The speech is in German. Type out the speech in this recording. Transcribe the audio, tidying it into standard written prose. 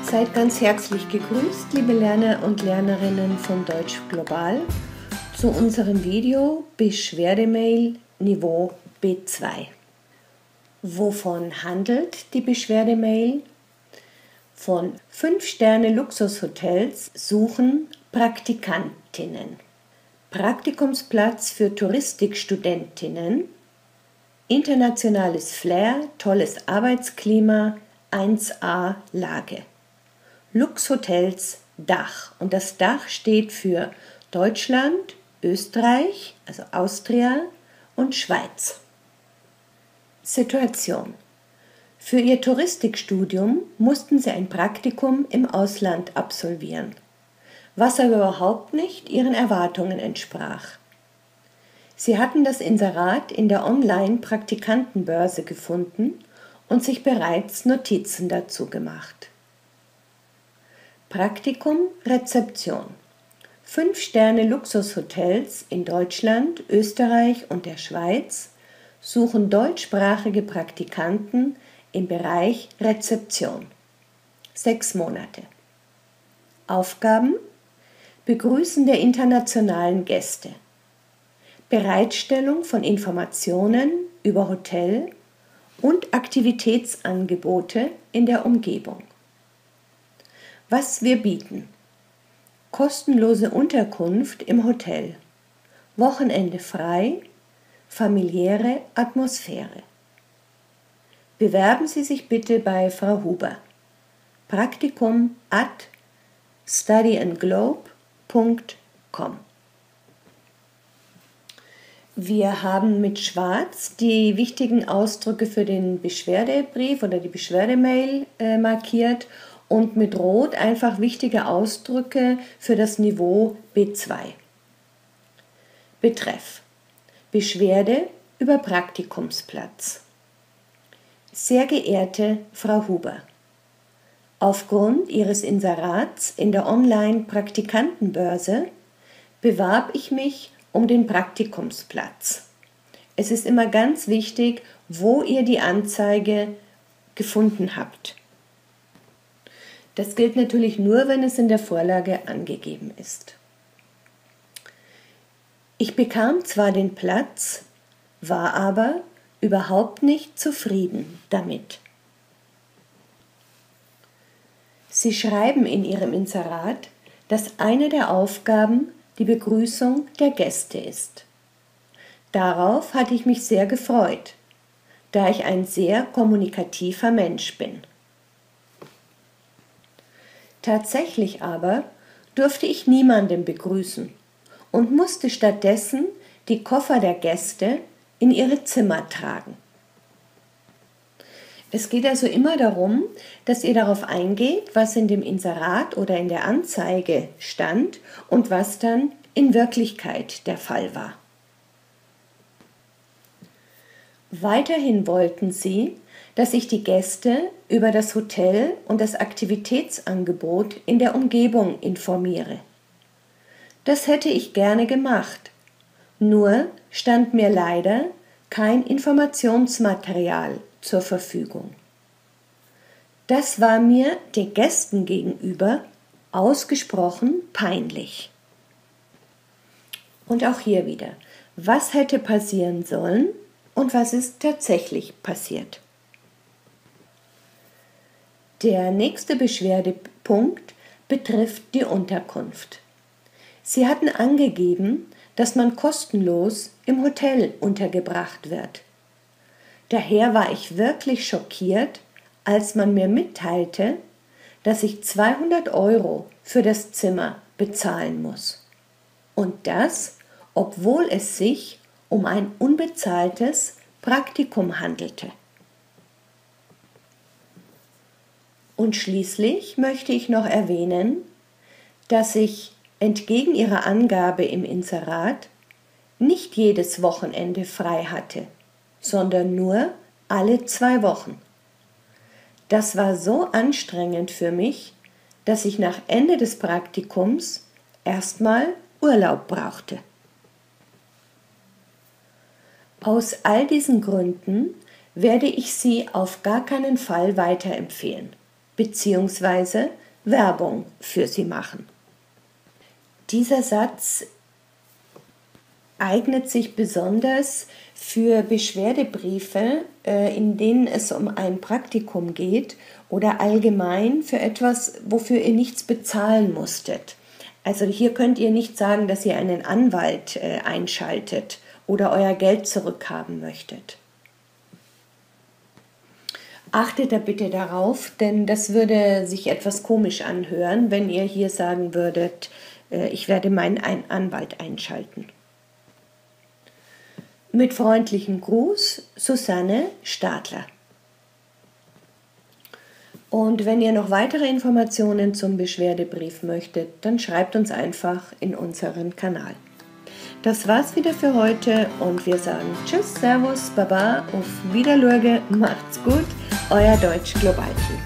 Seid ganz herzlich gegrüßt, liebe Lerner und Lernerinnen von Deutsch Global, zu unserem Video Beschwerdemail Niveau B2. Wovon handelt die Beschwerdemail? Von 5-Sterne-Luxushotels suchen Praktikantinnen. Praktikumsplatz für Touristikstudentinnen, internationales Flair, tolles Arbeitsklima, 1A Lage. Luxhotels Dach. Und das Dach steht für Deutschland, Österreich, also Austria und Schweiz. Situation. Für ihr Touristikstudium mussten sie ein Praktikum im Ausland absolvieren, was aber überhaupt nicht ihren Erwartungen entsprach. Sie hatten das Inserat in der Online-Praktikantenbörse gefunden und sich bereits Notizen dazu gemacht. Praktikum Rezeption. 5-Sterne-Luxushotels in Deutschland, Österreich und der Schweiz suchen deutschsprachige Praktikanten im Bereich Rezeption. 6 Monate. Aufgaben: Begrüßen der internationalen Gäste, Bereitstellung von Informationen über Hotel und Aktivitätsangebote in der Umgebung. Was wir bieten: kostenlose Unterkunft im Hotel, Wochenende frei, familiäre Atmosphäre. Bewerben Sie sich bitte bei Frau Huber. Praktikum@studyandglobe.com. Wir haben mit Schwarz die wichtigen Ausdrücke für den Beschwerdebrief oder die Beschwerdemail markiert und mit Rot einfach wichtige Ausdrücke für das Niveau B2. Betreff: Beschwerde über Praktikumsplatz. Sehr geehrte Frau Huber, aufgrund Ihres Inserats in der Online-Praktikantenbörse bewarb ich mich um den Praktikumsplatz. Es ist immer ganz wichtig, wo ihr die Anzeige gefunden habt. Das gilt natürlich nur, wenn es in der Vorlage angegeben ist. Ich bekam zwar den Platz, war aber überhaupt nicht zufrieden damit. Sie schreiben in Ihrem Inserat, dass eine der Aufgaben die Begrüßung der Gäste ist. Darauf hatte ich mich sehr gefreut, da ich ein sehr kommunikativer Mensch bin. Tatsächlich aber durfte ich niemanden begrüßen und musste stattdessen die Koffer der Gäste in ihre Zimmer tragen. Es geht also immer darum, dass ihr darauf eingeht, was in dem Inserat oder in der Anzeige stand und was dann in Wirklichkeit der Fall war. Weiterhin wollten sie, dass ich die Gäste über das Hotel und das Aktivitätsangebot in der Umgebung informiere. Das hätte ich gerne gemacht, nur stand mir leider kein Informationsmaterial zur Verfügung. Das war mir den Gästen gegenüber ausgesprochen peinlich. Und auch hier wieder, was hätte passieren sollen und was ist tatsächlich passiert? Der nächste Beschwerdepunkt betrifft die Unterkunft. Sie hatten angegeben, dass man kostenlos im Hotel untergebracht wird. Daher war ich wirklich schockiert, als man mir mitteilte, dass ich 200 € für das Zimmer bezahlen muss. Und das, obwohl es sich um ein unbezahltes Praktikum handelte. Und schließlich möchte ich noch erwähnen, dass ich entgegen ihrer Angabe im Inserat nicht jedes Wochenende frei hatte, sondern nur alle 2 Wochen. Das war so anstrengend für mich, dass ich nach Ende des Praktikums erstmal Urlaub brauchte. Aus all diesen Gründen werde ich Sie auf gar keinen Fall weiterempfehlen. bzw. Werbung für sie machen. Dieser Satz eignet sich besonders für Beschwerdebriefe, in denen es um ein Praktikum geht oder allgemein für etwas, wofür ihr nichts bezahlen musstet. Also hier könnt ihr nicht sagen, dass ihr einen Anwalt einschaltet oder euer Geld zurückhaben möchtet. Achtet da bitte darauf, denn das würde sich etwas komisch anhören, wenn ihr hier sagen würdet, ich werde meinen Anwalt einschalten. Mit freundlichem Gruß, Susanne Stadler. Und wenn ihr noch weitere Informationen zum Beschwerdebrief möchtet, dann schreibt uns einfach in unseren Kanal. Das war's wieder für heute und wir sagen Tschüss, Servus, Baba, auf Wiedersehen, macht's gut, euer Deutsch Global Team.